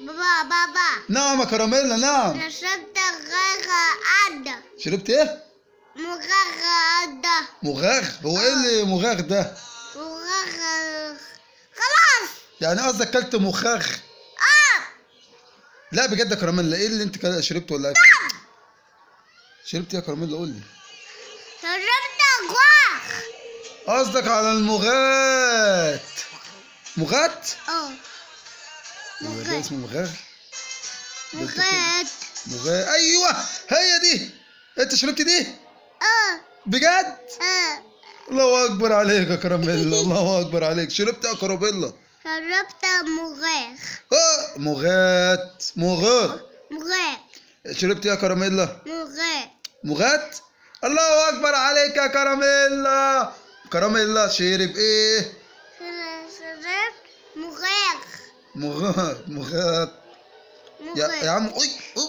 بابا. نعم يا كراميلا نعم. أنا شربت غاغة. شربت ايه؟ مغاغة. مغاغ؟ هو ايه اللي مغاغ ده؟ مغاغة. خلاص. يعني قصدك كلت مخاخ؟ لا بجد يا كراميلا، ايه اللي انت شربته ولا ايه؟ شربت ايه يا كراميلا قول لي؟ شربت غاغ. قصدك على المغات. مغات؟ ده اسمه مغاغ؟ مغات. مغات ايوه هي دي. انت شربت دي؟ بجد؟ الله اكبر عليك يا كراميلا، الله اكبر عليك. شربت يا كراميلا؟ شربت مغاغ. مغات. مغات. شربت يا كراميلا؟ مغات. مغات؟ الله اكبر عليك يا كراميلا. كراميلا شرب ايه؟ شربت مغاغ. مغات. مغات يا عم. اي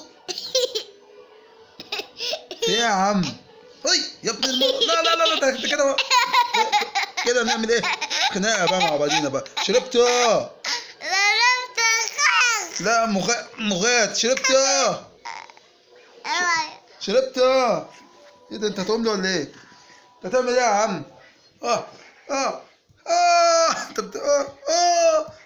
في ايه يا عم؟ اي يا ابن لا لا لا لا انت كده كده نعمل ايه؟ خناقه بقى مع بعضينا بقى. شربت شربت غاغ. لا مغات. شربت شربت ايه ده؟ انت هتقوم لي ولا ايه؟ انت هتعمل ايه يا عم؟ انت